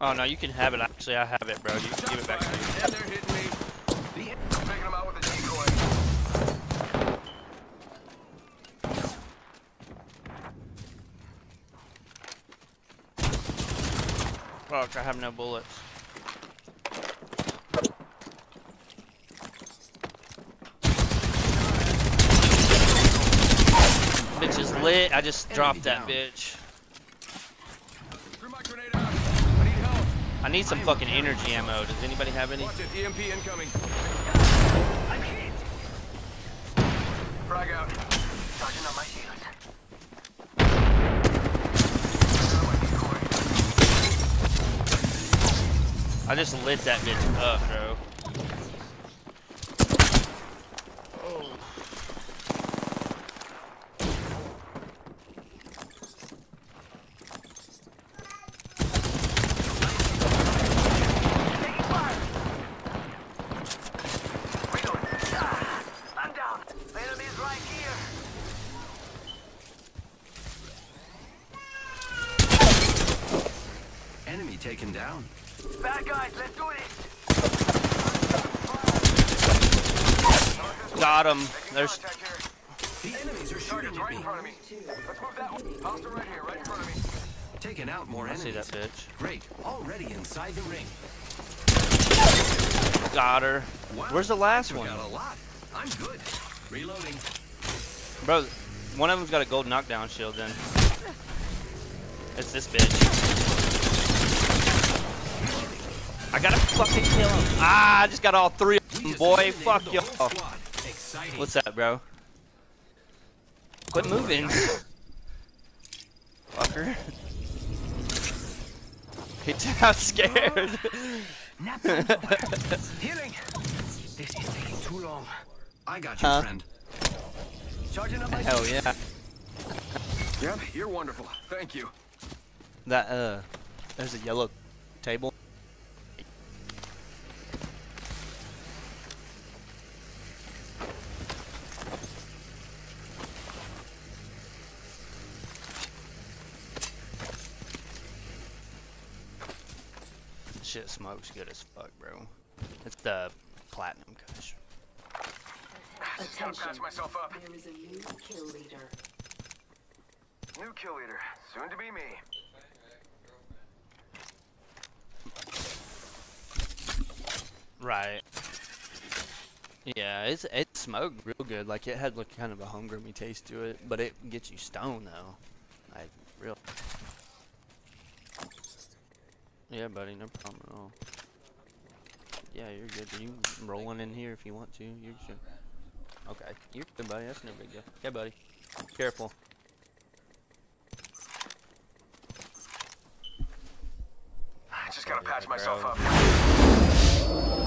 Oh no, you can have it. Actually, I have it, bro. You can give it back to me. And they're hitting me. Taking them out with a decoy. Fuck, I have no bullets. Bitch is lit. I just dropped that bitch. Threw my grenade out. I need help. I need some fucking energy ammo. Does anybody have any? Watch it. EMP incoming. I'm hit. Frag out. Charging up my shields. I just lit that bitch up, bro. Oh. I'm down. The enemy's right here. Enemy taken down. Bad guys, let's do this. Got him. There's. The enemies are shooting at Right in me. front of me. Let's move that one. Hostile right here, right in front of me. Taking out more I enemies. see that bitch. Great. Already inside the ring. Got her. Wow. Where's the last Took one? out a lot. I'm good. Reloading. Bro, one of them's got a gold knockdown shield then. It's this bitch. I gotta fucking kill him. Ah, I just got all three of them, boy. Fuck y'all. What's that, bro? Quit moving. Fucker. He sounds scared. Healing. This is taking too long. I got you, Huh? friend. Charging up my Hell yeah. Yep, you're wonderful. Thank you. That, there's a yellow table. Shit smokes good as fuck, bro. It's the platinum kush. Just gotta patch myself up. There is a new kill leader. New kill leader. Soon to be me. Right. Yeah, it smoked real good. Like it had like kind of a homegroomy taste to it, but it gets you stoned though. Like real. Yeah, buddy, no problem at all. Yeah, you're good. You rolling in here if you want to. You're good. Okay, you're good, buddy. That's no big deal. Yeah, buddy. Careful. I just gotta patch myself up.